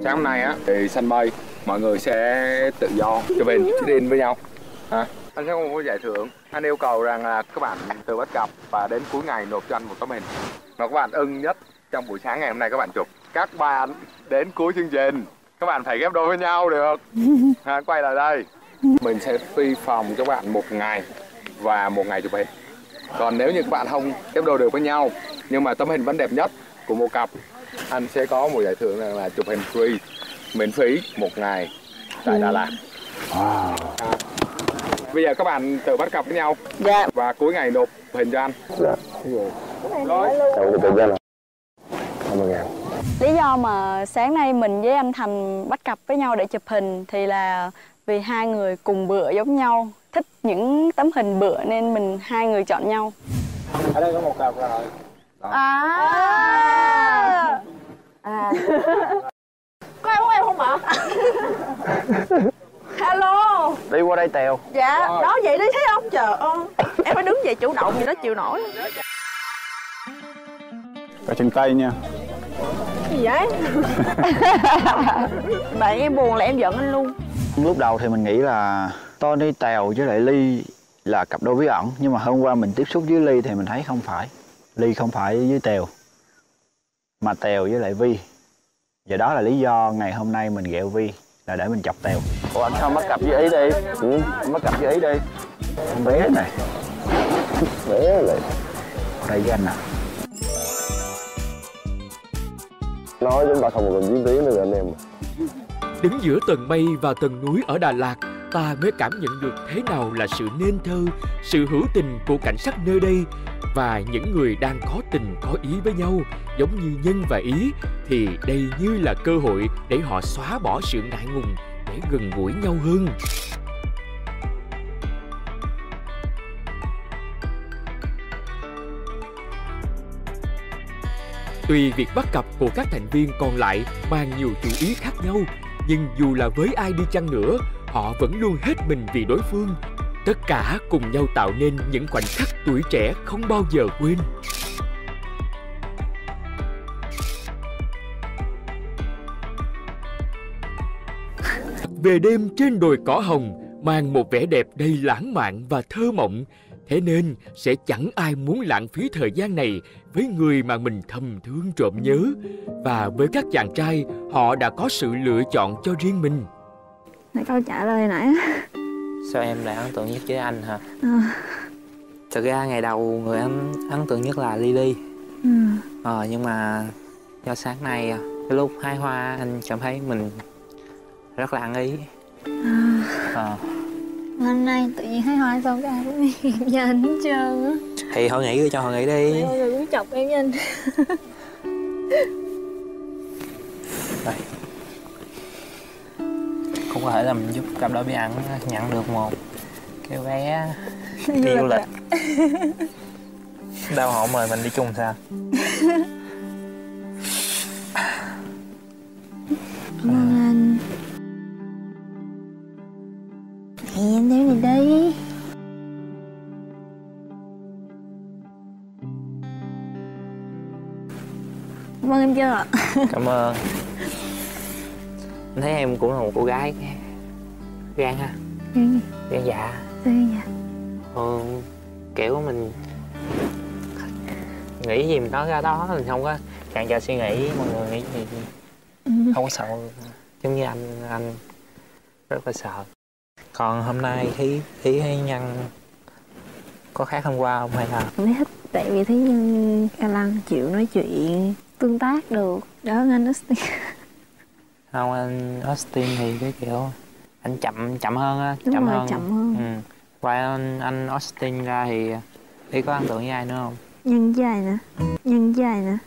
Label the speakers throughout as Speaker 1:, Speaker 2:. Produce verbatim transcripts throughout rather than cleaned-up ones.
Speaker 1: Sáng hôm nay á thì sân mây mọi người sẽ tự do chụp hình check-in với nhau. Hả? Anh sẽ có một giải thưởng. Anh yêu cầu rằng là các bạn từ bắt cặp và đến cuối ngày nộp cho anh một tấm hình mà các bạn ưng nhất trong buổi sáng ngày hôm nay các bạn chụp. Các bạn đến cuối chương trình các bạn phải ghép đôi với nhau được. À, quay lại đây. Mình sẽ free phòng cho các bạn một ngày và một ngày chụp hình. Còn nếu như các bạn không ghép đôi được với nhau nhưng mà tấm hình vẫn đẹp nhất của một cặp, anh sẽ có một giải thưởng là, là chụp hình free miễn phí một ngày tại Đà Lạt. Wow. À, bây giờ các bạn tự bắt cặp với nhau. Dạ. Và cuối ngày nộp hình cho anh. Dạ. Rồi.
Speaker 2: Lý do mà sáng nay mình với anh Thành bắt cặp với nhau để chụp hình thì là vì hai người cùng bựa giống nhau, thích những tấm hình bựa nên mình hai người chọn nhau.
Speaker 1: Ở đây có một cặp rồi. Đó.
Speaker 2: À. À.
Speaker 3: Có em muốn em không ạ? Hello.
Speaker 4: Đi qua đây Tèo.
Speaker 3: Dạ, rồi. Đó vậy đi thấy không? Trời ơi. Em phải đứng về chủ động gì đó chịu nổi.
Speaker 1: Có chân tay nha.
Speaker 3: Gì vậy? Bạn em buồn là em giận anh luôn.
Speaker 4: Lúc đầu thì mình nghĩ là Tony, Tèo với lại Ly là cặp đôi bí ẩn. Nhưng mà hôm qua mình tiếp xúc với Ly thì mình thấy không phải. Ly không phải với Tèo mà Tèo với lại Vi. Và đó là lý do ngày hôm nay mình ghẹo Vi là để mình chọc Tèo. Ủa anh sao bắt cặp với Ý đi. Ừ, bắt cặp với Ý đi. Con bé này. Bé lại. Ở đây với anh nè.
Speaker 5: Nói chúng ta không còn chiến tiếng nữa anh em.
Speaker 6: Đứng giữa tầng mây và tầng núi ở Đà Lạt, ta mới cảm nhận được thế nào là sự nên thơ, sự hữu tình của cảnh sắc nơi đây. Và những người đang có tình có ý với nhau, giống như Nhân và Ý, thì đây như là cơ hội để họ xóa bỏ sự ngại ngùng, để gần gũi nhau hơn. Tuy việc bắt cặp của các thành viên còn lại mang nhiều chủ ý khác nhau, nhưng dù là với ai đi chăng nữa, họ vẫn luôn hết mình vì đối phương. Tất cả cùng nhau tạo nên những khoảnh khắc tuổi trẻ không bao giờ quên. Về đêm trên đồi cỏ hồng mang một vẻ đẹp đầy lãng mạn và thơ mộng. Thế nên sẽ chẳng ai muốn lãng phí thời gian này với người mà mình thầm thương trộm nhớ. Và với các chàng trai, họ đã có sự lựa chọn cho riêng mình.
Speaker 2: Nãy câu trả lời nãy.
Speaker 7: Sao em lại ấn tượng nhất với anh hả?
Speaker 2: À.
Speaker 7: Thực ra ngày đầu người anh ấn tượng nhất là Lily.
Speaker 2: Ừ.
Speaker 7: Ờ, nhưng mà do sáng nay cái lúc hái hoa anh cảm thấy mình rất là ăn ý.
Speaker 2: À.
Speaker 7: Ờ.
Speaker 2: Hôm nay tự nhiên hái hoa xong cái ai cũng hiện giờ anh hết trơn á.
Speaker 7: Thì thôi nghĩ cho họ nghĩ đi.
Speaker 2: Mọi người cũng chọc em với anh.
Speaker 7: Đây. Cũng có thể là mình giúp cặp đôi bí ẩn nhận được một cái vé đi du lịch. Đâu họ mời mình đi chung sao?
Speaker 2: Cảm ơn anh. Thì em đến rồi đây. Cảm ơn em chưa?
Speaker 7: Cảm ơn. Anh thấy em cũng là một cô gái gan ha.
Speaker 2: Gan
Speaker 7: gan dạ.
Speaker 2: Gan dạ.
Speaker 7: Ừ, kiểu mình nghĩ gì mình nói ra đó, mình không có càng cho suy nghĩ mọi người nghĩ gì
Speaker 2: Ừ.
Speaker 7: không có sợ. Giống như anh anh rất là sợ. Còn hôm nay Ý Ý hay Nhân có khác hôm qua không hay là?
Speaker 2: Em thấy thích tại vì thấy Nhân ca lăng chịu nói chuyện, tương tác được. Đó anh Austin.
Speaker 7: Không, anh Austin thì cái kiểu anh chậm chậm hơn á,
Speaker 2: Đúng
Speaker 7: chậm
Speaker 2: rồi,
Speaker 7: hơn.
Speaker 2: chậm hơn.
Speaker 7: Ừ. Ngoài anh, anh Austin ra thì Ý có ấn tượng với ai nữa không?
Speaker 2: Nhân dài nè, Nhân dài nè.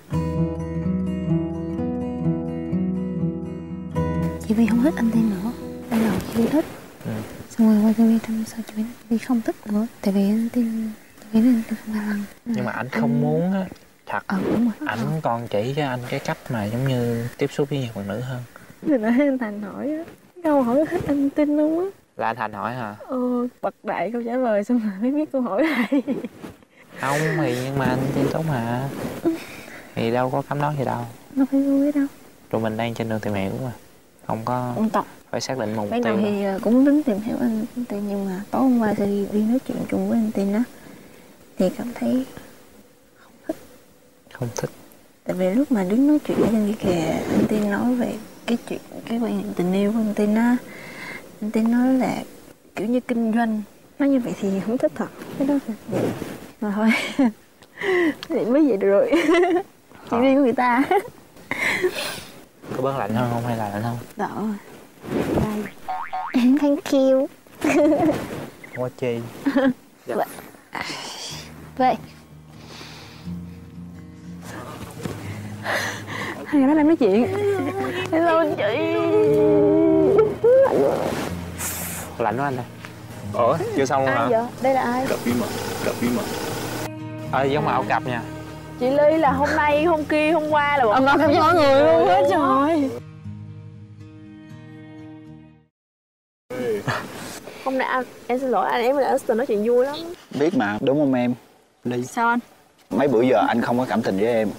Speaker 2: Chị Vi không thích anh Tiên nữa. Ban đầu chị Vi thích.
Speaker 7: Ừ.
Speaker 2: Xong rồi qua chị Vi trong sau chị Vi, Vi không thích nữa. Tại vì anh Tiên, tại vì anh Tiên không ca lăng.
Speaker 7: Nhưng mà anh không muốn á. Thật.
Speaker 2: Ờ đúng rồi.
Speaker 7: Ảnh còn chỉ cho anh cái cách mà giống như tiếp xúc với nhiều phụ nữ hơn.
Speaker 2: Rồi nãy anh Thành hỏi á, câu hỏi thích anh Tin luôn á.
Speaker 7: Là anh Thành hỏi hả?
Speaker 2: Ờ, bật đại câu trả lời xong rồi mới biết câu hỏi lại.
Speaker 7: Không thì nhưng mà anh tin tốt mà. Thì đâu có cấm đó gì đâu.
Speaker 2: Nó phải vui đâu.
Speaker 7: Tụi mình đang trên đường tìm hiểu mà. không có
Speaker 2: Ôn tập.
Speaker 7: phải xác định mục
Speaker 8: Ban
Speaker 7: tiêu.
Speaker 8: đầu thì cũng tính tìm hiểu anh Tin, nhưng mà tối hôm qua thì đi nói chuyện chung với anh Tin á thì cảm thấy
Speaker 7: Không thích.
Speaker 8: tại vì lúc mà đứng nói chuyện với anh kìa, anh Tin nói về cái chuyện cái quan hệ tình yêu của anh Tin á, anh Tin nói là kiểu như kinh doanh, nói như vậy thì không thích thật. Cái đó là vậy mà thôi. Thì mới vậy được rồi. Chuyện riêng của người ta.
Speaker 7: Có bớt lạnh hơn không hay là lạnh hơn?
Speaker 8: Đỡ rồi. Đây. Thank you.
Speaker 7: Quá chi.
Speaker 8: Dạ. Vậy
Speaker 2: Hai người đó đang nói chuyện.
Speaker 8: hello chị.
Speaker 7: Lạnh quá anh ơi. Ủa chưa xong luôn hả?
Speaker 8: Ai vậy? Đây là ai?
Speaker 1: Cặp bí mật, cặp bí mật.
Speaker 7: Ờ giống màu cặp nha.
Speaker 3: Chị Ly là hôm nay, hôm kia, hôm qua là
Speaker 2: Ông nói cho mọi người luôn hết trời.
Speaker 3: Hôm nay anh, em xin lỗi anh, em là Austin nói chuyện vui lắm.
Speaker 4: Biết mà, đúng không em? Ly.
Speaker 2: Sao anh?
Speaker 4: Mấy bữa giờ anh không có cảm tình với em.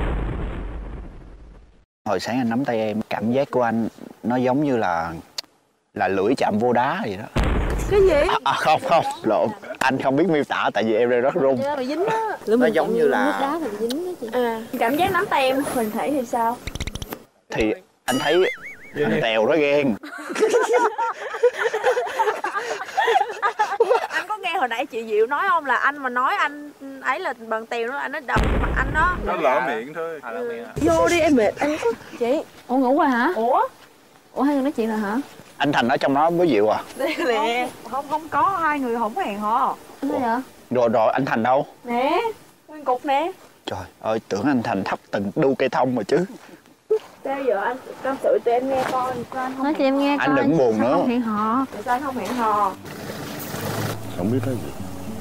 Speaker 4: Hồi sáng anh nắm tay em, cảm giác của anh nó giống như là là lưỡi chạm vô đá vậy đó.
Speaker 3: Cái gì?
Speaker 4: À, à, không không, lộn. Anh không biết miêu tả tại vì em đang rất run.
Speaker 3: Bị dính á.
Speaker 4: Nó giống như là
Speaker 8: Nước đá thì dính đó chị.
Speaker 3: À, cảm giác nắm tay em hình thể thì sao?
Speaker 4: thì anh thấy anh Tèo nó ghen.
Speaker 3: Anh có nghe hồi nãy chị Diệu nói không, là anh mà nói anh ấy là bằng Tèo nó, anh nó đập mặt anh đó.
Speaker 1: Nó lỡ miệng thôi.
Speaker 7: À, ừ.
Speaker 3: Vô đi em mệt anh có.
Speaker 2: Chị, ủa ngủ rồi hả?
Speaker 3: Ủa?
Speaker 2: Ủa hai người nói chuyện rồi hả?
Speaker 4: Anh Thành ở trong đó với Diệu à?
Speaker 3: Đây nè. Không, không có, hai người không hẹn hò.
Speaker 2: Sao vậy?
Speaker 4: Rồi rồi anh Thành đâu?
Speaker 3: Nè, nguyên cục nè.
Speaker 4: Trời ơi, tưởng anh Thành thắp từng đu cây thông mà chứ.
Speaker 3: Sao giờ anh tâm sự tụi em nghe coi, sao anh không
Speaker 8: Nói cho em nghe
Speaker 4: Anh
Speaker 8: coi.
Speaker 4: đừng buồn
Speaker 8: sao
Speaker 4: nữa.
Speaker 8: Không hẹn hò.
Speaker 3: sao anh không hẹn hò?
Speaker 5: Không biết nói gì.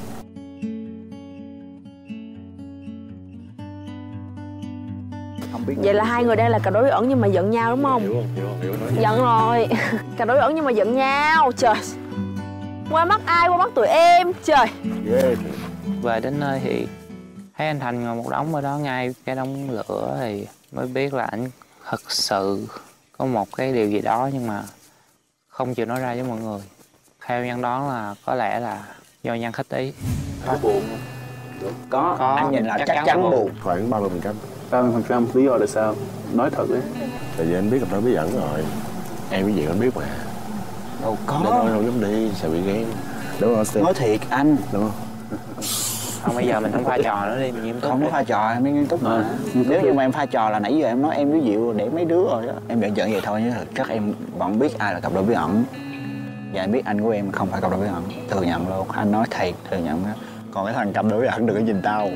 Speaker 4: Không biết.
Speaker 3: Vậy là hai người đang là cặp đôi bí ẩn nhưng mà giận nhau đúng không?
Speaker 5: Hiểu không? Hiểu không? Hiểu nói gì?
Speaker 3: Giận rồi. Cặp đôi bí ẩn nhưng mà giận nhau. Trời. Qua mắt ai, qua mắt tụi em. Trời.
Speaker 5: Ghê.
Speaker 7: Về đến nơi thì thấy anh Thành ngồi một đống ở đó ngay cái đống lửa thì mới biết là anh thật sự có một cái điều gì đó nhưng mà không chịu nói ra với mọi người. Theo Nhân đoán là có lẽ là do Nhân khích ý.
Speaker 5: Có buồn
Speaker 4: Có,
Speaker 7: Có,
Speaker 4: anh nhìn là
Speaker 7: chắc
Speaker 4: chắc,
Speaker 7: chắn
Speaker 4: chắn
Speaker 7: là
Speaker 4: buồn.
Speaker 5: khoảng ba mươi phần trăm.
Speaker 9: ba mươi phần trăm lý do là sao? Nói thật đấy.
Speaker 5: Tại vì anh biết cặp đôi bí ẩn rồi. Em cái gì anh biết mà.
Speaker 4: Đâu
Speaker 5: Để nói
Speaker 4: có.
Speaker 5: không dám đi, sợ bị ghen. Đúng không Austin?
Speaker 4: Nói thiệt anh.
Speaker 5: Đúng không?
Speaker 7: Không, bây giờ mình không pha trò nữa đi, mình nghiêm túc.
Speaker 4: Không có
Speaker 7: đi.
Speaker 4: pha trò em mới nghiêm túc mà. Nếu như mà em pha trò là nãy giờ em nói em với Diệu để mấy đứa rồi đó. Em giận giận vậy thôi chứ chắc em vẫn biết ai là cặp đôi bí ẩn. Và em biết anh của em không phải cặp đôi bí ẩn. Thừa nhận luôn, anh nói thiệt, thừa nhận đó. Còn cái thằng cặp đôi bí ẩn đừng có nhìn tao.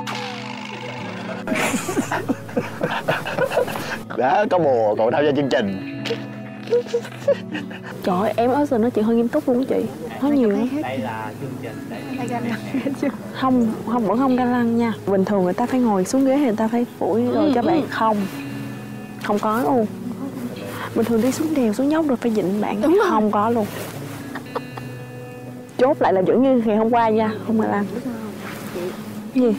Speaker 4: Đó, có bùa còn tham gia chương trình.
Speaker 3: Trời ơi, em ở nói chuyện hơi nghiêm túc luôn á chị. Nói nhiều lắm.
Speaker 7: Đây là chương trình.
Speaker 3: Không, không, vẫn không ga lăng nha. Bình thường người ta phải ngồi xuống ghế thì người ta phải phủi rồi cho bạn. Không. Không có luôn. Bình thường đi xuống đèo, xuống dốc rồi phải dịnh bạn. Không có luôn. Chốt lại là vẫn như ngày hôm qua nha. Không ga lăng. Gì?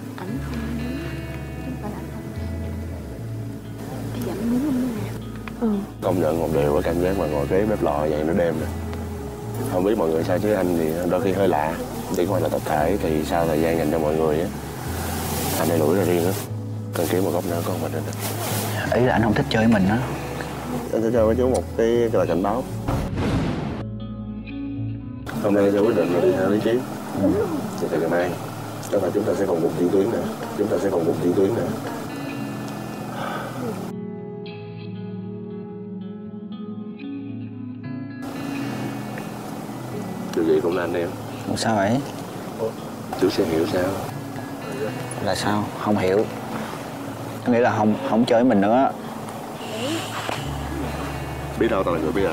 Speaker 3: Ừ.
Speaker 5: Công nhận một điều là cảm giác mà ngồi kế bếp lò vậy nó đêm nè. Không biết mọi người sao chứ anh thì đôi khi hơi lạ. Đi ngoài là tập thể thì sau thời gian dành cho mọi người á, anh này lủi ra riêng á. Cần kiếm một góc nào có mình nữa.
Speaker 4: Ý là anh không thích chơi với mình á.
Speaker 5: Anh sẽ cho mấy chú một cái cái lời cảnh báo. Hôm nay sẽ quyết định là đi theo lý trí. Ừ. Thì từ ngày mai, tức là chúng ta sẽ còn một chuyển tuyến nữa. Chúng ta sẽ còn một chuyển tuyến nữa. Điều gì cũng là anh em.
Speaker 4: Sao vậy?
Speaker 5: Chú sẽ hiểu sao?
Speaker 4: Là sao? Không hiểu. Có nghĩa là không không chơi với mình nữa.
Speaker 5: Biết đâu tao là người bí ẩn.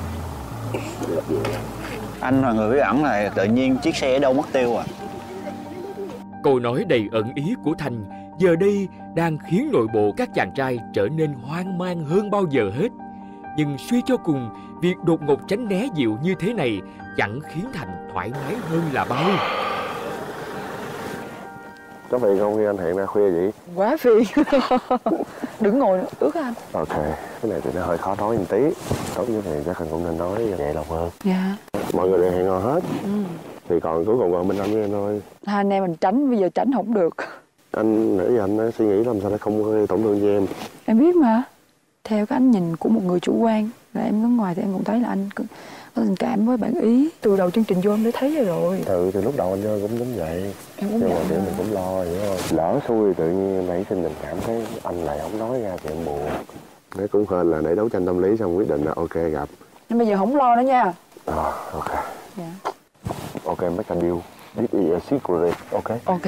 Speaker 4: Anh là người bí ẩn là tự nhiên chiếc xe ở đâu mất tiêu à?
Speaker 6: Câu nói đầy ẩn ý của Thành giờ đây đang khiến nội bộ các chàng trai trở nên hoang mang hơn bao giờ hết. Nhưng suy cho cùng, việc đột ngột tránh né Diệu như thế này chẳng khiến Thành thoải mái hơn là bao.
Speaker 5: Có phiền không khi anh hẹn ra khuya vậy?
Speaker 3: Quá phiền. Đừng ngồi ướt anh.
Speaker 5: Ok, cái này thì nó hơi khó nói một tí. Tốt như thế chắc anh cũng nên nói vậy đâu hơn.
Speaker 3: Dạ.
Speaker 5: Mọi người đều hẹn hò hết.
Speaker 3: Ừ.
Speaker 5: Thì còn cuối cùng còn bên anh với em thôi.
Speaker 3: Hai anh em mình tránh, bây giờ tránh không được.
Speaker 5: Anh nghĩ anh á, suy nghĩ làm sao nó không gây tổn thương với em.
Speaker 3: Em biết mà. Theo cái ánh nhìn của một người chủ quan là em đứng ngoài thì em cũng thấy là anh có tình cảm với bạn Ý. Từ đầu chương trình vô em đã thấy rồi rồi.
Speaker 5: Ừ, từ lúc đầu anh chơi cũng giống vậy.
Speaker 3: Em cũng
Speaker 5: nhưng
Speaker 3: vậy
Speaker 5: mà kiểu mình cũng lo hiểu không? Lỡ xui tự nhiên nảy sinh tình cảm cái anh lại không nói ra thì em buồn. Đấy cũng hên là để đấu tranh tâm lý xong quyết định là ok gặp.
Speaker 3: Nhưng bây giờ không lo nữa nha.
Speaker 5: À, ok.
Speaker 3: Dạ.
Speaker 5: Ok, make a deal. This is a secret, ok?
Speaker 3: Ok.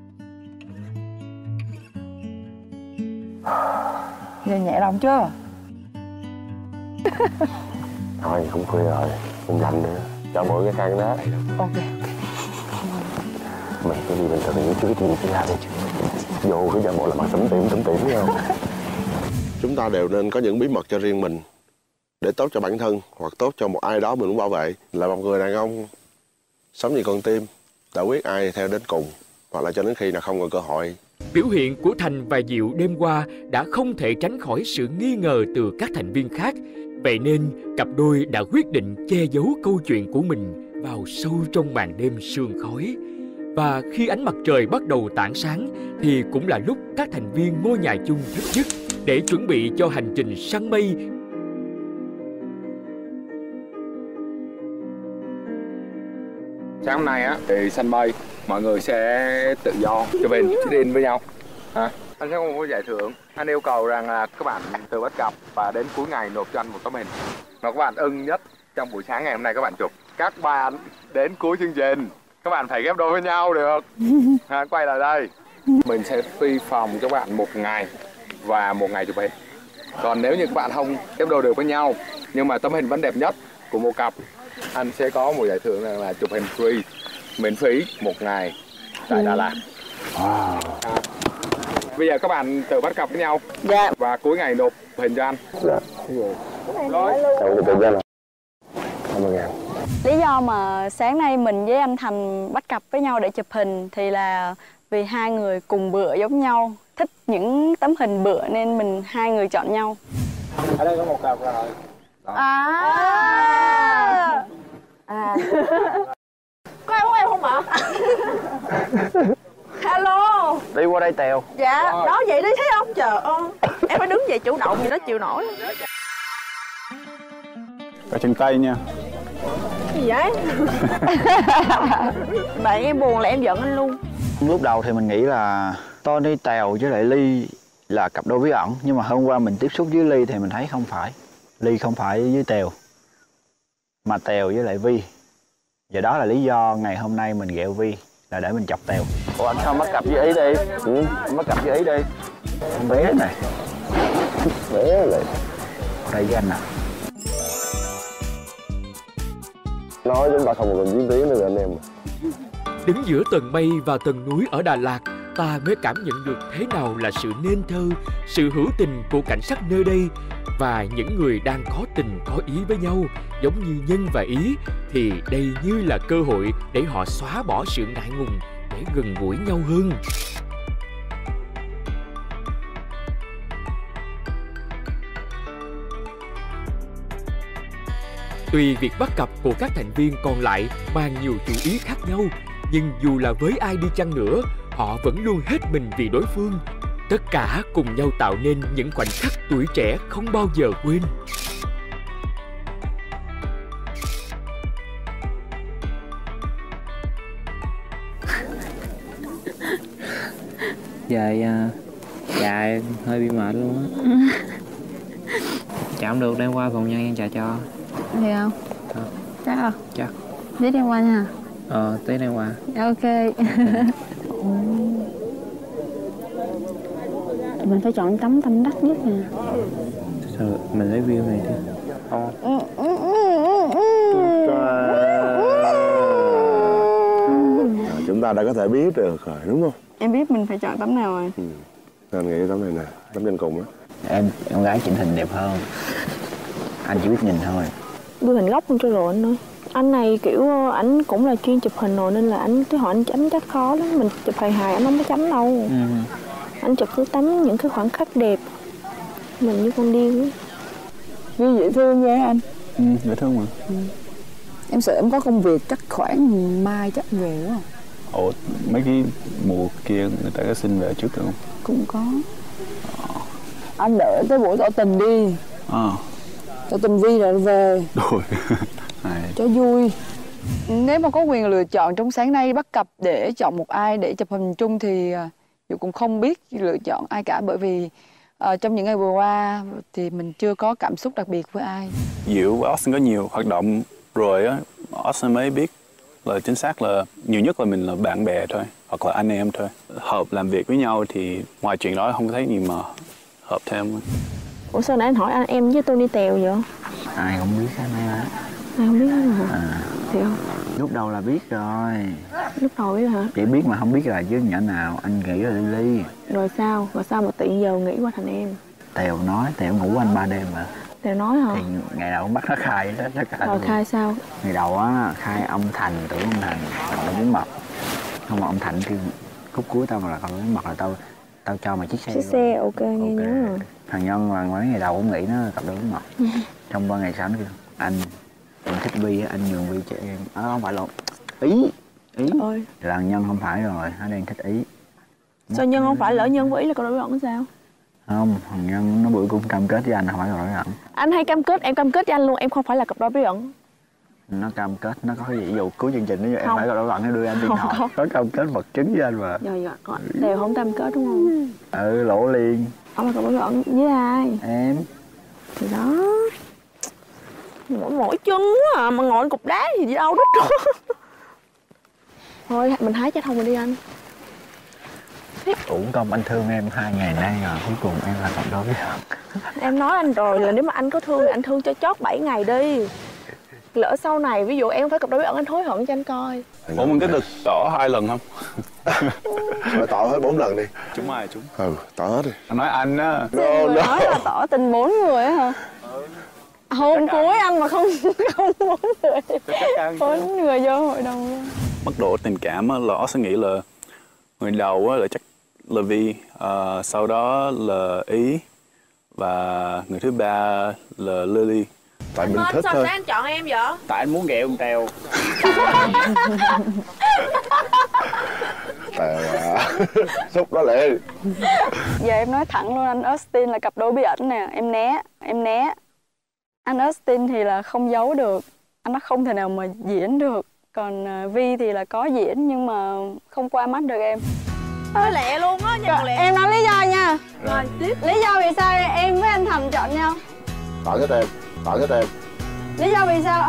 Speaker 3: Giờ nhẹ lòng chưa?
Speaker 5: Thôi cũng khuya rồi, không lạnh nữa. Cho mỗi cái khăn đó.
Speaker 3: Ok.
Speaker 5: Mình cái gì mình thực hiện chứ cái chuyện xảy ra đây chứ. Vô cái giả bộ là mặt tủm tỉm tủm tỉm phải không? Chúng ta đều nên có những bí mật cho riêng mình để tốt cho bản thân hoặc tốt cho một ai đó mình muốn bảo vệ. Là một người đàn ông sống như con tim, đã quyết ai theo đến cùng hoặc là cho đến khi nào không còn cơ hội.
Speaker 6: Biểu hiện của Thành và Diệu đêm qua đã không thể tránh khỏi sự nghi ngờ từ các thành viên khác. Vậy nên cặp đôi đã quyết định che giấu câu chuyện của mình vào sâu trong màn đêm sương khói. Và khi ánh mặt trời bắt đầu tảng sáng thì cũng là lúc các thành viên ngôi nhà chung thức giấc để chuẩn bị cho hành trình săn mây.
Speaker 1: Sáng hôm nay á thì săn mây mọi người sẽ tự do chụp hình check-in với nhau. Hả? Anh sẽ không có giải thưởng. Anh yêu cầu rằng là các bạn từ bắt gặp và đến cuối ngày nộp cho anh một tấm hình mà các bạn ưng nhất trong buổi sáng ngày hôm nay các bạn chụp. Các bạn đến cuối chương trình các bạn phải ghép đôi với nhau được. À, quay lại đây. Mình sẽ phi phòng cho các bạn một ngày và một ngày chụp hình. Còn nếu như các bạn không ghép đôi được với nhau nhưng mà tấm hình vẫn đẹp nhất của một cặp, anh sẽ có một giải thưởng là chụp hình free miễn phí một ngày tại Đà Lạt.
Speaker 5: Wow.
Speaker 1: À, bây giờ các bạn tự bắt cặp với nhau.
Speaker 2: Dạ.
Speaker 1: Và cuối ngày nộp hình cho anh.
Speaker 5: Dạ.
Speaker 1: Rồi.
Speaker 5: Cảm ơn Cảm ơn em.
Speaker 2: Lý do mà sáng nay mình với anh Thành bắt cặp với nhau để chụp hình thì là vì hai người cùng bựa giống nhau, thích những tấm hình bựa nên mình hai người chọn nhau.
Speaker 1: Ở đây có một cặp rồi.
Speaker 3: À. À. Có ai muốn em không ạ? Hello.
Speaker 4: Đi qua đây Tèo.
Speaker 3: Dạ, đó vậy đi thấy không? Trời ơi. Em phải đứng dậy chủ động gì đó chịu nổi.
Speaker 9: Cả chân tay nha.
Speaker 3: Gì vậy? Bạn em buồn là em giận anh luôn.
Speaker 4: Lúc đầu thì mình nghĩ là Tony, Tèo với lại Ly là cặp đôi bí ẩn. Nhưng mà hôm qua mình tiếp xúc với Ly thì mình thấy không phải. Ly không phải với Tèo mà Tèo với lại Vi. Và đó là lý do ngày hôm nay mình ghẹo Vi là để mình chọc Tèo. Ủa anh sao bắt cặp với Ý đi? Ừ, anh bắt cặp với Ý đi. Con bé này. Bé lại. Đây với anh à.
Speaker 5: Nói chúng ta không còn chiến tiếng nữa anh em.
Speaker 6: Đứng giữa tầng mây và tầng núi ở Đà Lạt, ta mới cảm nhận được thế nào là sự nên thơ, sự hữu tình của cảnh sắc nơi đây. Và những người đang có tình có ý với nhau, giống như Nhân và Ý, thì đây như là cơ hội để họ xóa bỏ sự ngại ngùng, để gần gũi nhau hơn. Tuy việc bắt cặp của các thành viên còn lại mang nhiều chủ ý khác nhau, nhưng dù là với ai đi chăng nữa, họ vẫn luôn hết mình vì đối phương. Tất cả cùng nhau tạo nên những khoảnh khắc tuổi trẻ không bao giờ quên.
Speaker 7: Giờ dạ hơi bị mệt luôn á. Chào không được, đem qua phòng nhân em chào cho.
Speaker 8: Được không?
Speaker 7: Ờ.
Speaker 8: Chắc không?
Speaker 7: Chắc.
Speaker 8: Tí đem qua nha.
Speaker 7: Ờ, tí đem qua.
Speaker 8: Ok. Mình phải chọn tấm tâm đắc nhất nè.
Speaker 7: Sao mình lấy view này đi. Không.
Speaker 5: Chúng ta đã có thể biết được rồi đúng không?
Speaker 2: Em biết mình phải chọn tấm nào rồi.
Speaker 5: Ừ. Anh nghĩ tấm này nè, tấm trên cùng á.
Speaker 4: Em, em gái chỉnh hình đẹp hơn. Anh chỉ biết nhìn thôi.
Speaker 3: Đưa hình góc luôn cho rồi anh ơi. Anh này kiểu ảnh cũng là chuyên chụp hình rồi nên là ảnh cái họ anh chấm chắc khó lắm. Mình chụp hài hài anh không có chấm đâu. Ừ. Anh chụp cứ tấm những cái khoảnh khắc đẹp. Mình như con điên.
Speaker 10: Như dễ thương nha anh.
Speaker 9: Ừ, dễ thương mà.
Speaker 10: Ừ. Em sợ em có công việc chắc khoảng mai chắc về đúng không?
Speaker 9: Ủa, mấy cái mùa kia người ta có xin về trước được không?
Speaker 10: Cũng có. À. Anh đợi tới buổi tỏ tình đi.
Speaker 9: À.
Speaker 10: Tỏ tình Vi rồi về.
Speaker 9: Rồi.
Speaker 10: Cho vui. Nếu mà có quyền lựa chọn trong sáng nay bắt cặp để chọn một ai để chụp hình chung thì Diệu cũng không biết lựa chọn ai cả, bởi vì uh, trong những ngày vừa qua thì mình chưa có cảm xúc đặc biệt với ai.
Speaker 9: Diệu và Austin có nhiều hoạt động rồi á, Austin mới biết là chính xác là nhiều nhất là mình là bạn bè thôi, hoặc là anh em thôi. Hợp làm việc với nhau thì ngoài chuyện đó không có thấy gì mà hợp thêm.
Speaker 3: Ủa sao nãy anh hỏi anh em với tôi đi tèo vậy?
Speaker 4: Ai không biết cái này hả?
Speaker 3: Ai không biết hết hả?
Speaker 4: À.
Speaker 3: Thiệt không?
Speaker 4: Lúc đầu là biết rồi.
Speaker 3: Lúc đầu biết hả?
Speaker 4: Chỉ biết mà không biết là chứ nhỏ nào. Anh nghĩ là Lily.
Speaker 3: Rồi sao? Rồi sao mà tiện giờ nghĩ qua thành em?
Speaker 4: Tèo nói, Tèo ngủ anh ba đêm mà.
Speaker 3: Tèo nói hả?
Speaker 4: Thì ngày đầu cũng bắt nó khai đó. Nó khai
Speaker 3: rồi khai sao?
Speaker 4: Ngày đầu á, khai ông Thành, tưởng ông Thành còn muốn mập. Không mà ông Thành kêu khúc cuối tao mà là còn muốn mập là tao tao cho mày chiếc xe.
Speaker 3: Chiếc xe, ok, nghe okay. Nhớ rồi.
Speaker 4: Thằng Nhân là mấy ngày đầu cũng nghĩ nó cặp đôi mập. Trong ba ngày sau nó kêu anh em thích Vi á, anh nhường Vi cho em. À, không phải lộn, Ý Ý
Speaker 3: ơi.
Speaker 4: Là Nhân không phải rồi, nó đang thích Ý.
Speaker 3: Sao Nhân không phải, lỡ Nhân với Ý là cặp đôi bí ẩn sao?
Speaker 4: Không, thằng Nhân nó bữa cũng cam kết với anh, không phải cặp đôi bí ẩn.
Speaker 3: Anh hay cam kết, em cam kết với anh luôn, em không phải là cặp đôi bí ẩn.
Speaker 4: Nó cam kết, nó có cái gì dụ cuối chương trình nó em phải cặp đôi bí ẩn, nó đưa anh điện thoại. Có. có cam kết vật chứng với anh mà.
Speaker 3: Rồi rồi, đều không cam kết đúng không?
Speaker 4: Ừ, lỗ liền.
Speaker 3: Ông là cặp đôi bí ẩn với ai?
Speaker 4: Em.
Speaker 3: Thì đó. Mỗi mỗi chân quá à, mà ngồi cục đá gì đâu đứt rồi. Thôi mình hái trái thông mình đi anh.
Speaker 4: Uổng công anh thương em hai ngày nay rồi, cuối cùng em là cặp đôi bí ẩn.
Speaker 3: Em nói anh rồi là nếu mà anh có thương thì anh thương cho chót bảy ngày đi. Lỡ sau này ví dụ em phải cặp đôi bí ẩn anh hối hận cho anh coi.
Speaker 9: Ủa mình có được tỏ hai lần không?
Speaker 5: Rồi tỏ hết bốn lần đi.
Speaker 9: Chúng ai chúng?
Speaker 5: Ừ, tỏ hết đi.
Speaker 9: Anh nói anh á.
Speaker 2: No, no. Nói là tỏ tình bốn người á hả? Hôm cuối anh mà không không bốn người, bốn người vô hội đồng luôn.
Speaker 9: Mức độ tình cảm á, là Austin nghĩ là người đầu á, là chắc là Vi, à, sau đó là Ý và người thứ ba là Lily.
Speaker 5: Tại mình thích
Speaker 3: sao
Speaker 5: thôi.
Speaker 3: Sao anh chọn em vậy?
Speaker 9: Tại anh muốn ghẹo con Tèo.
Speaker 5: Tèo à. Xúc đó liền.
Speaker 2: Giờ em nói thẳng luôn, anh Austin là cặp đôi bí ẩn nè, em né, em né. Anh Austin thì là không giấu được, anh nó không thể nào mà diễn được. Còn Vi thì là có diễn nhưng mà không qua mắt được em.
Speaker 3: Nói lẹ luôn á, nha lẹ.
Speaker 2: Em nói lý do nha.
Speaker 3: Rồi tiếp.
Speaker 2: Lý do vì sao em với anh Thành chọn nhau?
Speaker 5: Tỏ hết em, tỏ hết em.
Speaker 2: Lý do vì sao?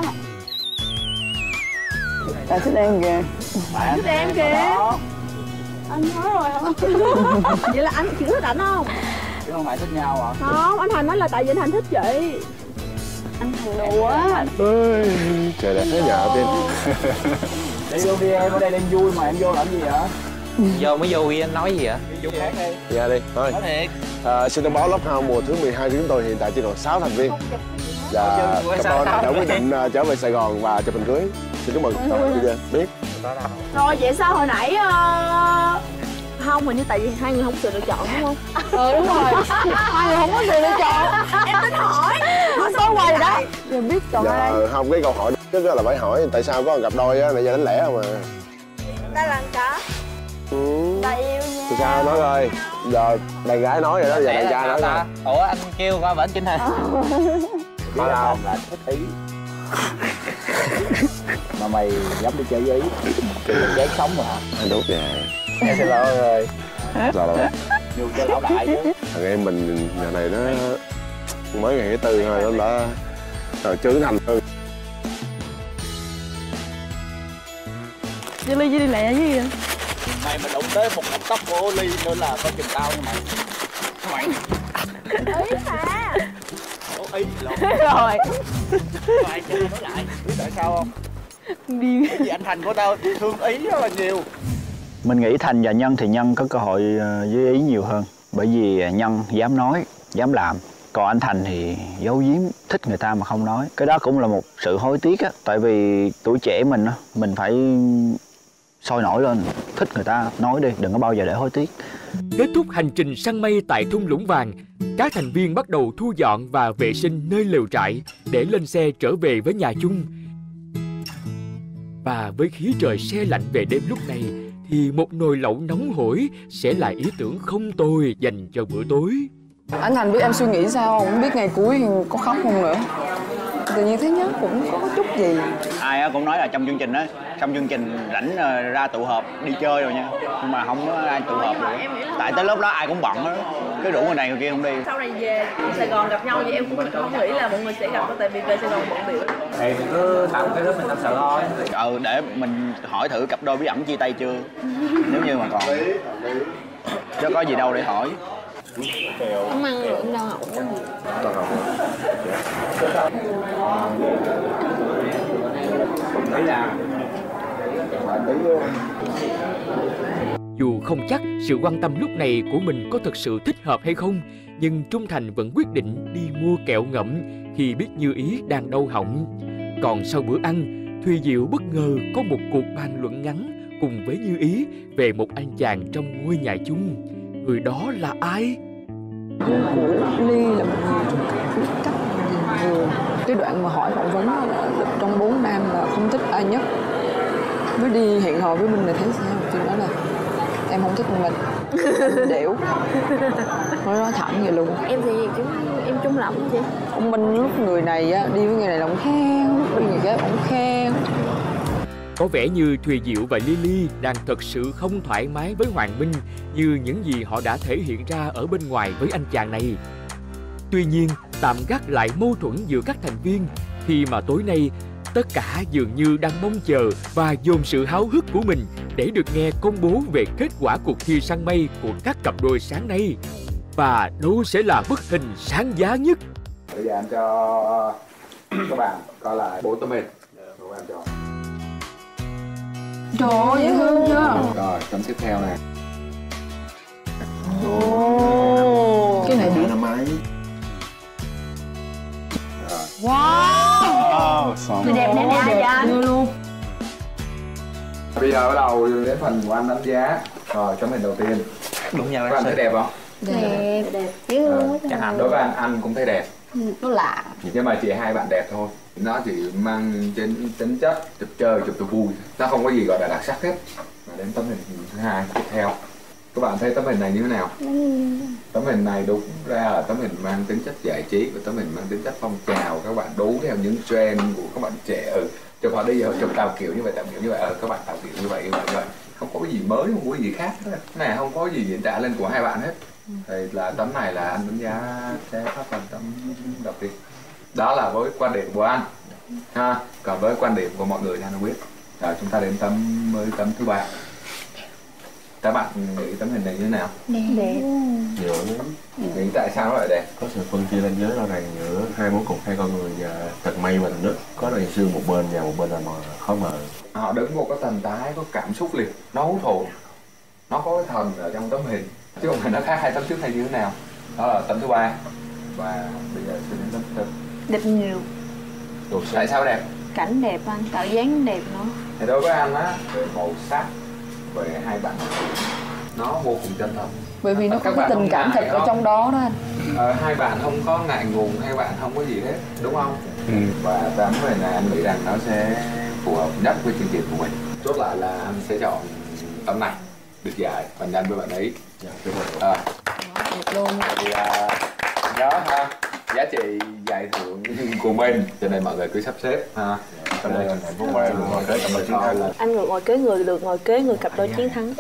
Speaker 10: Anh thích em kìa.
Speaker 3: Thích em kìa.
Speaker 2: Anh nói rồi hả?
Speaker 3: Vậy là anh chỉ thích ảnh không?
Speaker 4: Chứ không phải thích nhau hả?
Speaker 3: Không, anh Thành nói là tại vì anh Thành thích chị.
Speaker 2: Anh Thành đùa á.
Speaker 5: Trời đẹp thế nhờ Tiên.
Speaker 4: Đi vô đi em, ở đây đang vui mà em vô làm gì vậy?
Speaker 7: Vô mới vui, anh nói gì vậy?
Speaker 4: Vô khác đi.
Speaker 5: Dạ đi, thôi.
Speaker 7: Nói thiệt.
Speaker 5: À, xin thông báo Love House mùa thứ mười hai của chúng tôi hiện tại chỉ còn sáu thành viên. Và cặp đôi đã quyết định uh, trở về Sài Gòn và chụp hình cưới. Xin chúc mừng. Rồi, biết.
Speaker 3: Rồi vậy sao hồi nãy uh... không, hình như tại vì hai người không có sự lựa chọn đúng không?
Speaker 2: Ừ đúng rồi. Hai người không có sự lựa chọn.
Speaker 3: Em tính hỏi.
Speaker 2: Nó số quay đó. Rồi biết chọn
Speaker 5: dạ,
Speaker 2: ai.
Speaker 5: không, cái câu hỏi đó là phải hỏi tại sao có một cặp đôi á, nãy giờ đánh lẻ không à.
Speaker 2: Ta làm cả.
Speaker 5: Ừ.
Speaker 2: Ta yêu nha.
Speaker 5: Thì sao nói coi. Giờ đàn gái nói rồi đó, giờ đàn trai nói coi.
Speaker 7: Ủa anh kêu qua bển trên hình.
Speaker 5: Nói nào?
Speaker 4: Là thích Ý. Mà mày dám đi chơi với Ý. Chơi ghét sống mà hả?
Speaker 5: Anh đốt về.
Speaker 4: Em xin lỗi rồi.
Speaker 5: Rồi rồi.
Speaker 4: Vô cho lão đại chứ.
Speaker 5: Thằng em mình giờ này nó mới ngày thứ tư thôi nó đã rồi trưởng thành hơn.
Speaker 2: Đi Ly đi lẹ chứ.
Speaker 4: Mày mà đụng tới một cặp tóc của Ly nữa là coi chừng tao nha mày. Mày.
Speaker 3: Ý mà.
Speaker 4: Ủa Ý lộn.
Speaker 2: Rồi.
Speaker 4: Mày cho nói lại. Biết tại sao không?
Speaker 2: Đi.
Speaker 4: Cái gì anh Thành của tao thương Ý rất là nhiều. Mình nghĩ Thành và Nhân thì Nhân có cơ hội với Ý nhiều hơn. Bởi vì Nhân dám nói, dám làm. Còn anh Thành thì giấu giếm, thích người ta mà không nói. Cái đó cũng là một sự hối tiếc á. Tại vì tuổi trẻ mình á, mình phải sôi nổi lên, thích người ta nói đi, đừng có bao giờ để hối tiếc.
Speaker 6: Kết thúc hành trình săn mây tại thung lũng vàng, các thành viên bắt đầu thu dọn và vệ sinh nơi lều trại để lên xe trở về với nhà chung. Và với khí trời se lạnh về đêm lúc này thì một nồi lẩu nóng hổi sẽ là ý tưởng không tồi dành cho bữa tối.
Speaker 10: Anh Thành biết em suy nghĩ sao không? Không biết ngày cuối có khóc không nữa. Tự nhiên thấy nhớ cũng có chút gì.
Speaker 4: Ai cũng nói là trong chương trình á, trong chương trình rảnh ra tụ họp đi chơi rồi nha, nhưng mà không có ai tụ họp nữa. Tại tới lúc đó ai cũng bận đó, cái rủ người này người kia không đi.
Speaker 3: Sau này về Sài Gòn gặp nhau thì em cũng không nghĩ là mọi người sẽ gặp, tại vì về Sài Gòn bận biểu.
Speaker 7: Thì mình cứ tạo cái lớp mình tâm sự thôi.
Speaker 4: Ừ, để mình hỏi thử cặp đôi bí ẩn chia tay chưa, nếu như mà còn. Chứ có gì đâu để hỏi.
Speaker 8: Không ăn lượng đâu hỏng quá.
Speaker 6: Dù không chắc sự quan tâm lúc này của mình có thực sự thích hợp hay không, nhưng Trung Thành vẫn quyết định đi mua kẹo ngậm khi biết Như Ý đang đau họng. Còn sau bữa ăn, Thùy Diệu bất ngờ có một cuộc bàn luận ngắn cùng với Như Ý về một anh chàng trong ngôi nhà chung. Người đó là ai?
Speaker 10: Của Ly là một người trong biết cách nhìn người. Cái đoạn mà hỏi phỏng vấn là trong bốn nam là không thích ai nhất. Mới đi hẹn hò với mình là thấy sao? Chị nói là em không thích mình, đểu. Nói nói thẳng vậy luôn.
Speaker 8: Em thì cũng em trung lập chị.
Speaker 10: Ông Minh lúc người này á, đi với người này là ông khen, lúc đi người khác ông khen.
Speaker 6: Có vẻ như Thùy Diệu và Lily đang thật sự không thoải mái với Hoàng Minh như những gì họ đã thể hiện ra ở bên ngoài với anh chàng này. Tuy nhiên, tạm gác lại mâu thuẫn giữa các thành viên khi mà tối nay tất cả dường như đang mong chờ và dồn sự háo hức của mình để được nghe công bố về kết quả cuộc thi săn mây của các cặp đôi sáng nay. Và đâu sẽ là bức hình sáng giá nhất?
Speaker 1: Bây giờ anh cho các bạn coi lại bốn tấm hình của anh cho.
Speaker 10: Trời ơi, dễ thương chưa?
Speaker 1: Rồi, tấm tiếp theo này.
Speaker 10: Ồ, cái này bị
Speaker 5: năm mấy?
Speaker 10: wow,
Speaker 4: Oh,
Speaker 8: Người đẹp đẹp đẹp
Speaker 10: đẹp luôn.
Speaker 1: Bây giờ bắt đầu đến phần của anh đánh giá. Rồi, tấm hình đầu tiên.
Speaker 7: Đúng nhau.
Speaker 1: Các bạn thấy đẹp không?
Speaker 8: đẹp đẹp dễ thương quá.
Speaker 7: Chắc hẳn.
Speaker 1: Đối với anh, anh cũng thấy đẹp.
Speaker 8: Nó lạ.
Speaker 1: Nhưng mà chỉ hai bạn đẹp thôi. Nó chỉ mang tính tính chất chụp chơi, chụp cho vui. Nó không có gì gọi là đặc sắc hết. Và đến tấm hình thứ hai tiếp theo. Các bạn thấy tấm hình này như thế nào? Tấm hình này đúng ra là tấm hình mang tính chất giải trí và tấm hình mang tính chất phong trào. Các bạn đú theo những trend của các bạn trẻ. Ừ, chụp họ đi, chụp tạo kiểu như vậy, tạo kiểu như vậy. Ừ, các bạn tạo kiểu như vậy, như vậy, như vậy. Không có cái gì mới, không có cái gì khác hết. Cái này không có gì diễn tả lên của hai bạn hết. Thì là tấm này là anh đánh giá sẽ phát phần tấm đầu tiên. Đó là với quan điểm của anh ha. Còn với quan điểm của mọi người thì anh không biết. Rồi chúng ta đến tấm với tấm thứ ba. Các bạn nghĩ tấm hình này như thế nào?
Speaker 8: Đẹp.
Speaker 5: Giữa
Speaker 1: Nghĩ tại sao nó lại đẹp?
Speaker 5: có sự phân chia ranh giới rõ ràng giữa hai bố cục, hai con người và tầng mây và tầng đất. Có đầy sương một bên và một bên là mờ, khó mờ.
Speaker 1: Họ đứng một cái thần thái có cảm xúc liền, nó hút hồn, nó có cái thần ở trong tấm hình, chứ không phải nó khác hai tấm trước hay như thế nào. Đó là tấm thứ ba. Và bây giờ sẽ đến tấm thứ tư.
Speaker 8: Đẹp nhiều.
Speaker 1: Tại sao đẹp?
Speaker 8: Cảnh đẹp anh, tạo dáng đẹp nữa.
Speaker 1: Thì đối với anh á, về màu sắc, về hai bạn nó vô cùng chân thật.
Speaker 10: Bởi vì nó có
Speaker 1: Các
Speaker 10: cái
Speaker 1: bạn
Speaker 10: tình
Speaker 1: không
Speaker 10: cảm thật
Speaker 1: ngại
Speaker 10: ở
Speaker 1: không?
Speaker 10: trong đó đó anh.
Speaker 1: Ờ, hai bạn không có ngại ngùng, hai bạn không có gì hết, đúng không?
Speaker 5: Ừ.
Speaker 1: Và tấm hình này anh nghĩ rằng nó sẽ phù hợp nhất với chương trình của mình. Chốt lại là anh sẽ chọn tấm này được giải và nhân với bạn ấy.
Speaker 5: Dạ, đúng rồi.
Speaker 1: À,
Speaker 10: Đẹp luôn.
Speaker 1: thì à, đó ha, giá trị giải thưởng của mình, cho nên mọi người cứ sắp xếp ha.
Speaker 5: Cảm ơn anh hạnh phúc qua luôn rồi tới tầm chiến thắng.
Speaker 3: Anh ngồi kế người được ngồi kế người cặp đôi chiến thắng.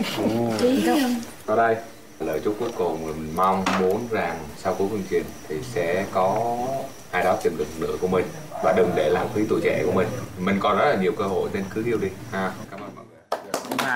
Speaker 1: Ở đây lời chúc cuối cùng mình mong muốn rằng sau cuối chương trình thì sẽ có ai đó tìm được nửa của mình và đừng để lãng phí tuổi trẻ của mình. Mình còn rất là nhiều cơ hội nên cứ yêu đi ha. Cảm ơn mọi người.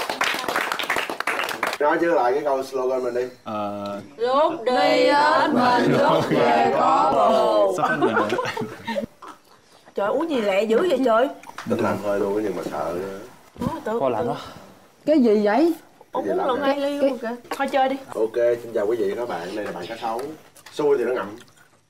Speaker 5: Nói chứ lại cái câu slogan mình đi.
Speaker 9: Ờ,
Speaker 3: Lúc đi hết mình, lúc về có bồ.
Speaker 9: sắp hết mình rồi.
Speaker 3: Trời uống gì lẹ dữ vậy trời.
Speaker 5: Tính làm hơi luôn nhưng mà sợ.
Speaker 7: Cô lạnh quá.
Speaker 10: Cái gì vậy?
Speaker 3: Ông uống lần hai ly luôn kìa. Thôi chơi đi.
Speaker 5: Ok, xin chào quý vị và các bạn, đây là bạn cá sấu. Xui thì nó ngậm.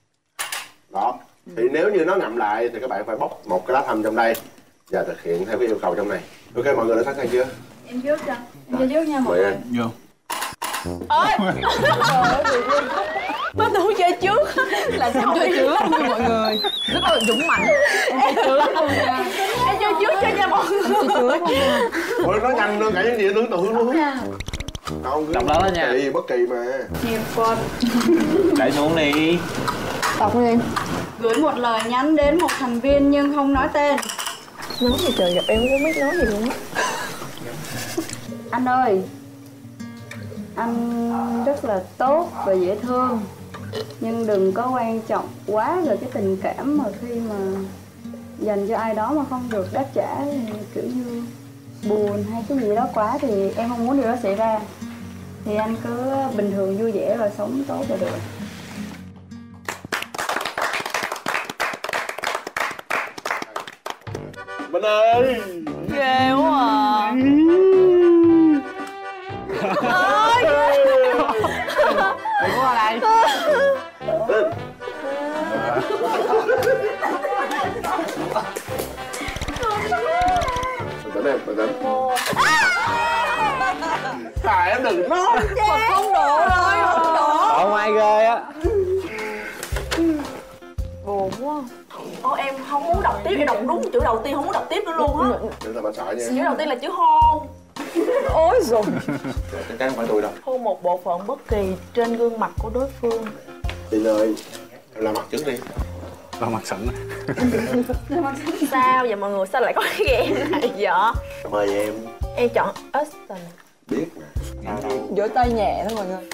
Speaker 5: Đó. Thì nếu như nó ngậm lại thì các bạn phải bóc một cái lá thăm trong đây và thực hiện theo cái yêu cầu trong này. Ok, mọi người đã sẵn sàng chưa?
Speaker 2: Em trước cho. Em cho trước nha mọi người.
Speaker 9: Vô.
Speaker 10: Ôi. Bắt đầu chơi trước là sẽ không chơi trước nha mọi người. Rất là dũng mạnh. Em chơi trước luôn nha. Em chơi trước cho nha mọi người. Chơi trước không nha.
Speaker 5: Ôi nó nhanh hơn cả những gì tưởng tượng luôn. Không,
Speaker 7: đọc đó nha.
Speaker 5: Kỳ, bất kỳ mà.
Speaker 2: Chim con.
Speaker 7: Để xuống đi.
Speaker 10: Đọc đi em.
Speaker 2: Gửi một lời nhắn đến một thành viên nhưng không nói tên.
Speaker 3: Nói gì trời, gặp em không biết nói gì luôn á.
Speaker 2: Anh ơi, anh rất là tốt và dễ thương, nhưng đừng có quan trọng quá về cái tình cảm mà khi mà dành cho ai đó mà không được đáp trả thì kiểu như buồn hay cái gì đó quá thì em không muốn điều đó xảy ra. Thì anh cứ bình thường vui vẻ và sống tốt là được.
Speaker 5: Minh ơi,
Speaker 10: Ghê quá à. Đừng có lại.
Speaker 5: bình tĩnh em, bình tĩnh. Tại em đừng nói.
Speaker 10: Mà không độ rồi, không độ.
Speaker 7: Không ai ghê á.
Speaker 10: Buồn quá.
Speaker 3: Ô em không muốn đọc tiếp, em đọc đúng chữ đầu tiên không muốn đọc tiếp nữa luôn á.
Speaker 5: Chữ là bà sợ nha.
Speaker 3: Chữ đầu tiên là chữ hôn.
Speaker 10: Ôi rồi.
Speaker 5: Chắc chắn không phải tôi đâu.
Speaker 3: Hôn một bộ phận bất kỳ trên gương mặt của đối phương.
Speaker 5: Chị ơi, em làm mặt trước đi.
Speaker 9: Làm mặt sẵn.
Speaker 3: Sao vậy mọi người, sao lại có cái game này vậy?
Speaker 5: Mời em.
Speaker 3: Em chọn Austin.
Speaker 5: Biết mà.
Speaker 10: Vỗ tay nhẹ thôi mọi người.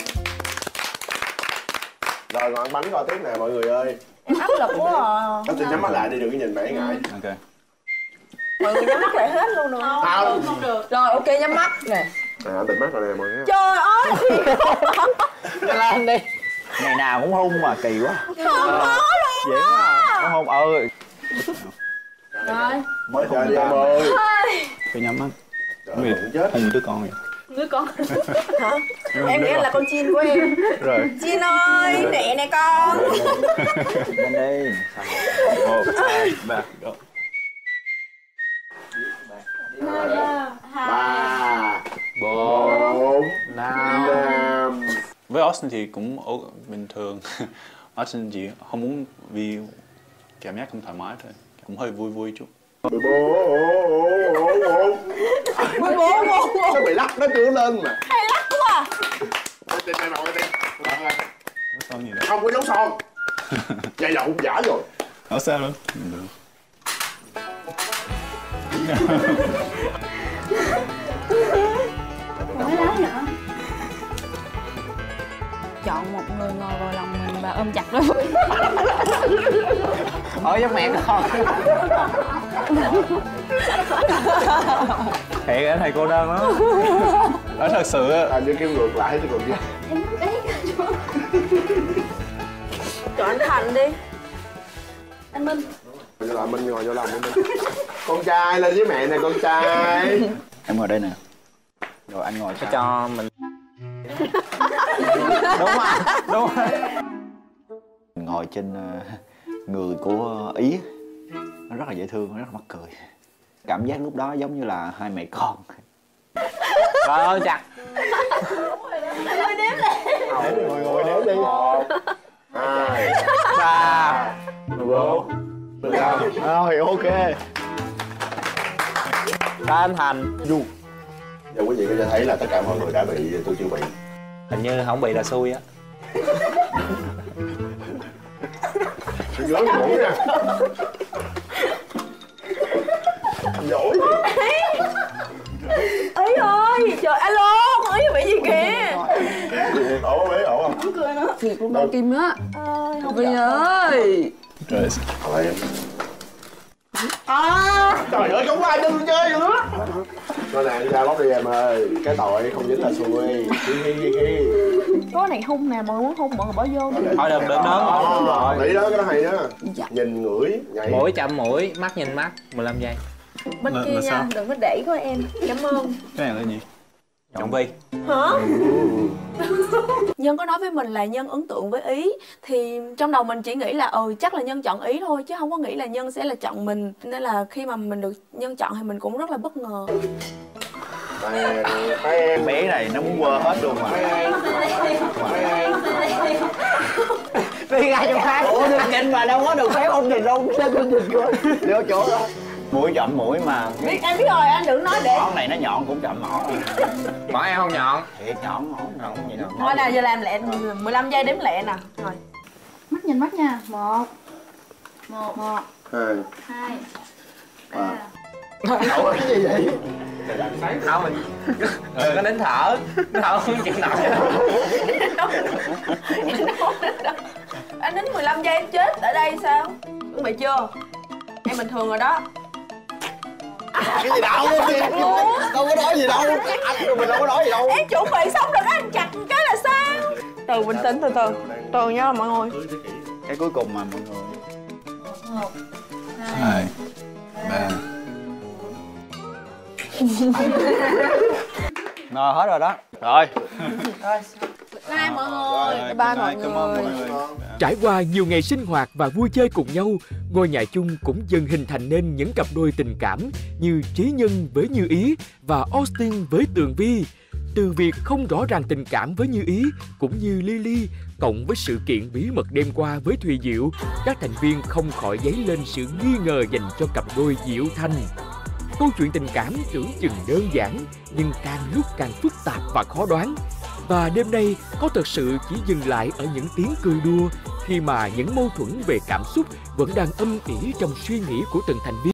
Speaker 5: Rồi ngọn bánh coi tiếp nè mọi người ơi.
Speaker 3: Em áp lực quá à.
Speaker 5: Các chị nhắm mắt lại đi, đừng có nhìn mẹ ngại.
Speaker 9: Ok.
Speaker 3: Mọi người nhắm mắt lại hết luôn nữa.
Speaker 5: Không.
Speaker 3: Không được.
Speaker 10: Rồi ok, nhắm mắt nè.
Speaker 5: Nè, anh tỉnh mắt rồi nè mọi người.
Speaker 3: Trời ơi.
Speaker 7: Làm đi.
Speaker 4: Ngày nào cũng hôn mà kỳ quá.
Speaker 3: Không có luôn.
Speaker 4: Dễ quá. Nó hôn ừ.
Speaker 3: Rồi.
Speaker 5: Mới chơi đi em ơi.
Speaker 9: Phải nhắm mắt.
Speaker 5: Trời ơi, chết.
Speaker 9: Hôn đứa con vậy.
Speaker 3: Đứa con. Hả? Em nghĩ là con Chin của em.
Speaker 9: Rồi.
Speaker 3: Chin ơi, nè nè con.
Speaker 4: Lên đi.
Speaker 9: Một, hai, ba, go.
Speaker 5: Ba,
Speaker 7: Bốn,
Speaker 5: bốn,
Speaker 7: năm.
Speaker 5: năm.
Speaker 9: Với Austin thì cũng ổ- bình thường. Austin chỉ không muốn vì cảm giác không thoải mái thôi. Cũng hơi vui vui chút.
Speaker 5: mười bốn.
Speaker 10: mười bốn,
Speaker 5: Nó bị lắc, nó chưa lên mà.
Speaker 3: Hay lắc quá.
Speaker 5: Tìm em nào em.
Speaker 9: Son gì đó.
Speaker 5: Không có dấu son. Vậy là cũng giả rồi.
Speaker 9: Ở sao luôn? Được.
Speaker 2: Nói lắm nữa. Chọn một người ngồi vào lòng mình và ôm chặt đối phương.
Speaker 7: Ở giống mẹ con. Thiệt á, thầy cô đơn lắm.
Speaker 9: Đó thật sự á.
Speaker 5: Hình như kêu ngược lại chứ còn gì.
Speaker 2: Em biết rồi.
Speaker 3: Chọn anh Thành đi.
Speaker 2: Anh Minh.
Speaker 5: Ngồi vô lòng Minh, ngồi vô lòng Minh. Con trai lên với mẹ nè, con trai.
Speaker 4: Em ngồi đây nè. Rồi anh ngồi
Speaker 7: Phải
Speaker 4: sao?
Speaker 7: cho mình. Đúng rồi, đúng rồi.
Speaker 4: Ngồi trên ờ, người của Ý. Nó rất là dễ thương, nó rất là mắc cười. Cảm giác lúc đó giống như là hai mẹ con.
Speaker 7: Trời ơi chặt.
Speaker 5: Để đi ngồi ngồi đếm đi. Một, hai,
Speaker 7: Ba.
Speaker 5: bốn, năm.
Speaker 4: Rồi ok.
Speaker 7: Ba anh Thành.
Speaker 5: Du. Giờ quý vị có thể thấy là tất cả mọi người đã bị, tôi chưa bị.
Speaker 7: Hình như không bị là xui á.
Speaker 5: Đừng lớn mũi nha. Giỏi.
Speaker 3: Ý ơi, trời alo, con Ý bị gì kìa.
Speaker 5: Ổ không? Ổ không?
Speaker 2: Không cười nữa.
Speaker 10: Thiệt luôn, đau tim á.
Speaker 3: Ơi, không
Speaker 10: Vi ơi.
Speaker 9: Rồi.
Speaker 5: Thôi em. À, trời ơi, không có ai đừng chơi nữa. Nói nè, đi ra lót đi em ơi. Cái tội không dính là xui. Hi hi hi hi.
Speaker 3: có này hung nè, mọi người muốn hung mọi người bỏ vô đi.
Speaker 7: Thôi đừng, đừng đó.
Speaker 5: Đấy đó, cái đó hay đó. Nhìn ngửi, nhảy.
Speaker 7: Mũi chậm mũi, mắt nhìn mắt, mười lăm giây.
Speaker 3: Bên
Speaker 9: Là-
Speaker 3: kia
Speaker 9: là
Speaker 3: nha,
Speaker 9: sao?
Speaker 3: đừng có đẩy của em. Cảm ơn.
Speaker 9: Cái này là gì?
Speaker 4: Chọn Vi.
Speaker 11: Hả? Nhân có nói với mình là Nhân ấn tượng với Ý, thì trong đầu mình chỉ nghĩ là ừ chắc là Nhân chọn Ý thôi, chứ không có nghĩ là Nhân sẽ là chọn mình. Nên là khi mà mình được Nhân chọn thì mình cũng rất là bất ngờ.
Speaker 4: Cái bé này nó muốn quơ hết luôn mà.
Speaker 12: Vi ra chỗ khác. Ủa được nhìn mà đâu có được phép không nhìn đâu. Sao tôi nhìn coi. Vô chỗ đó.
Speaker 4: Mũi chọn mũi mà.
Speaker 11: Biết em biết rồi, anh đừng nói để.
Speaker 4: Món này nó nhọn cũng chọn mỏ.
Speaker 1: Mỏ em không nhọn.
Speaker 4: Thiệt nhọn, mỏ nhọn gì đâu.
Speaker 11: Thôi nào giờ làm lẹ mười lăm giây đếm lẹ nè. Rồi.
Speaker 13: Mắt nhìn mắt nha. Một. Một. Một.
Speaker 5: Hai.
Speaker 13: Hai.
Speaker 5: Ba.
Speaker 12: Ủa cái gì vậy?
Speaker 7: Không mình đừng có nín thở, nín thở không chịu nổi.
Speaker 11: Anh đến mười lăm giây em chết ở đây sao? Chuẩn bị chưa? Em bình thường rồi đó.
Speaker 12: Cái gì đâu, đâu có nói gì đâu. Anh mình đâu có nói gì đâu.
Speaker 11: Em chuẩn bị xong rồi đó, anh chặt một cái là sao?
Speaker 3: Từ bình tĩnh, từ từ. Từ nha mọi người.
Speaker 4: Cái cuối cùng mà mọi người.
Speaker 13: Một.
Speaker 9: Hai. Ba.
Speaker 4: Rồi hết rồi đó. Rồi.
Speaker 11: Bye mọi người.
Speaker 3: Bye mọi người.
Speaker 6: Trải qua nhiều ngày sinh hoạt và vui chơi cùng nhau, ngôi nhà chung cũng dần hình thành nên những cặp đôi tình cảm như Trí Nhân với Như Ý và Austin với Tường Vi. Từ việc không rõ ràng tình cảm với Như Ý cũng như Lily, cộng với sự kiện bí mật đêm qua với Thùy Diệu, các thành viên không khỏi dấy lên sự nghi ngờ dành cho cặp đôi Diệu Thanh. Câu chuyện tình cảm tưởng chừng đơn giản nhưng càng lúc càng phức tạp và khó đoán. Và đêm nay có thật sự chỉ dừng lại ở những tiếng cười đùa khi mà những mâu thuẫn về cảm xúc vẫn đang âm ỉ trong suy nghĩ của từng thành viên.